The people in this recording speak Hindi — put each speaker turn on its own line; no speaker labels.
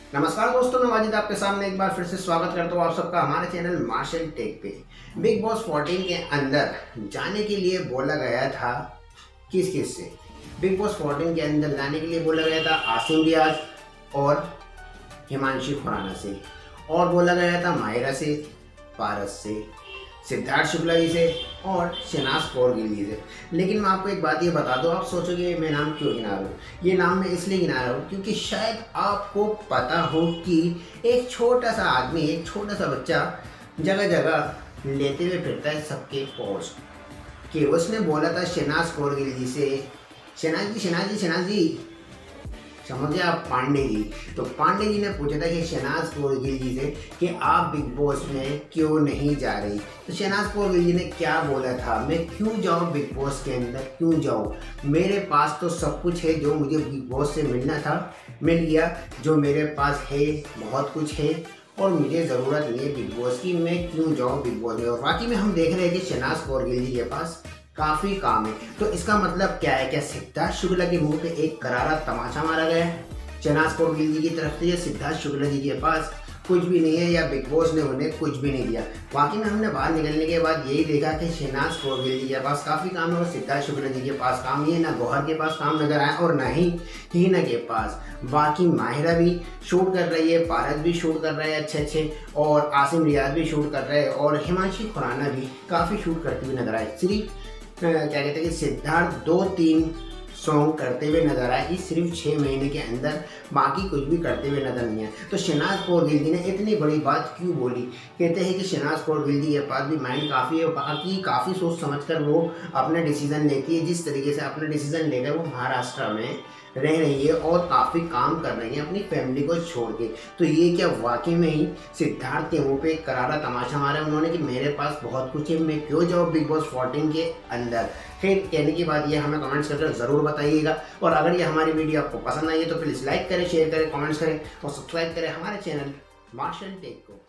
नमस्कार दोस्तों, मैं माजिद आपके सामने एक बार फिर से स्वागत करता हूँ आप सबका हमारे चैनल मार्शल टेक पे। बिग बॉस 14 के अंदर जाने के लिए बोला गया था किस किस से? बिग बॉस 14 के अंदर जाने के लिए बोला गया था आसिम रियाज और हिमांशी खुराना से, और बोला गया था माहिरा से, पारस से, सिद्धार्थ शुक्ला जी से और शहनाज कौर गिल जी से। लेकिन मैं आपको एक बात ये बता दूं, आप सोचोगे मैं नाम क्यों गिना रहा हूँ। ये नाम मैं इसलिए गिना रहा हूँ क्योंकि शायद आपको पता हो कि एक छोटा सा आदमी, एक छोटा सा बच्चा जगह जगह लेते हुए फिरता है सबके पोस्ट कि उसने बोला था शहनाज कौर गिल जी से, शहनाज जी समझे आप, पांडे जी। तो पांडे जी ने पूछा था कि शहनाज कौर गिल जी से कि आप बिग बॉस में क्यों नहीं जा रही। तो शहनाज कौर गिल जी ने क्या बोला था, मैं क्यों जाऊँ बिग बॉस के अंदर, क्यों जाऊँ, मेरे पास तो सब कुछ है, जो मुझे बिग बॉस से मिलना था मिल गया, जो मेरे पास है बहुत कुछ है और मुझे ज़रूरत नहीं है बिग बॉस की, मैं क्यों जाऊँ बिग बॉस में। और वाकई में हम देख रहे हैं कि शहनाज कौर गिल जी के पास काफ़ी काम है। तो इसका मतलब क्या है? क्या सिद्धार्थ शुक्ला के मुंह पे एक करारा तमाचा मारा गया है शहनाज कौर गिल जी की तरफ से? या सिद्धार्थ शुक्ला जी के पास कुछ भी नहीं है, या बिग बॉस ने उन्हें कुछ भी नहीं दिया? बाकी में हमने बाहर निकलने के बाद यही देखा कि शहनाज कौर गिल जी के पास काफ़ी काम है और सिद्धार्थ शुक्ला जी के पास काम नहीं है। ना गौहर के पास काम नजर आया और ना ही हीना के पास। बाकी माहिरा भी शूट कर रही है, पारस भी शूट कर रहे हैं अच्छे, और आसिम रियाज भी शूट कर रहे हैं, और हिमांशी खुराना भी काफ़ी शूट करती हुई नजर आए। सिर्फ क्या कहते हैं कि सिद्धार्थ 2-3 सॉन्ग करते हुए नजर आए इस सिर्फ 6 महीने के अंदर, बाकी कुछ भी करते हुए नजर नहीं है। तो शहनाज कौर गिल जी ने इतनी बड़ी बात क्यों बोली? कहते हैं कि शहनाज कौर गिल जी के पास भी माइंड काफ़ी है, बाकी काफ़ी सोच समझकर वो अपना डिसीजन लेती है। जिस तरीके से अपना डिसीजन लेकर वो महाराष्ट्र में रह रही है और काफ़ी काम कर रही है अपनी फैमिली को छोड़ के। तो ये क्या वाकई में ही सिद्धार्थ के मुंह पे एक करारा तमाचा मारा उन्होंने कि मेरे पास बहुत कुछ है, मैं क्यों जाऊँ बिग बॉस 14 के अंदर? फिर कहने की बात ये हमें कमेंट्स करके ज़रूर बताइएगा। और अगर ये हमारी वीडियो आपको पसंद आई है तो प्लीज़ लाइक करें, शेयर करें, कमेंट्स करें और सब्सक्राइब करें हमारे चैनल मार्शल टेक को।